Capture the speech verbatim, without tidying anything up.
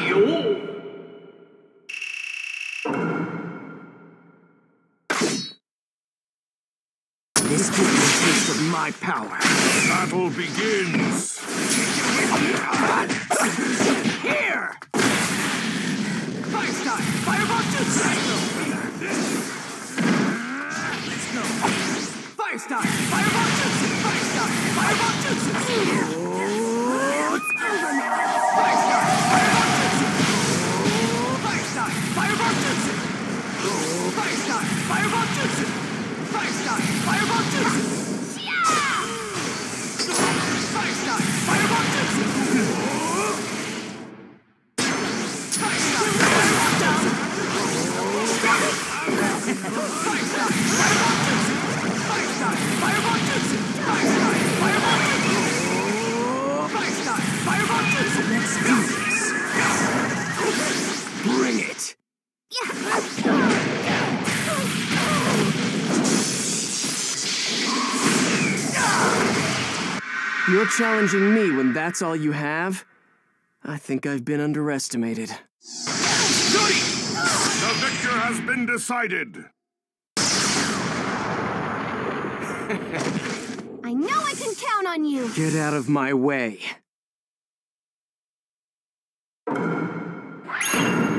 This gives me a taste of my power. Battle begins. Here! Fire style! Fireball jutsu! Let's go! Fire style! Fireball jutsu! Fire style! Fireball jutsu! Oh, it's over now! Fire style! Fireball jutsu! Fire style! Fireball jutsu! Fire style! Fireball jutsu! Fire style! Fireball jutsu! Fire style! Fireball jutsu! Fire style! Fireball jutsu! Fire style! Fireball jutsu! Fire style! Fireball jutsu! Fire style! Fireball jutsu! Fire style! Fireball jutsu! Let's do this! Bring it! You're challenging me when that's all you have? I think I've been underestimated. Study! The victor has been decided. I know I can count on you! Get out of my way.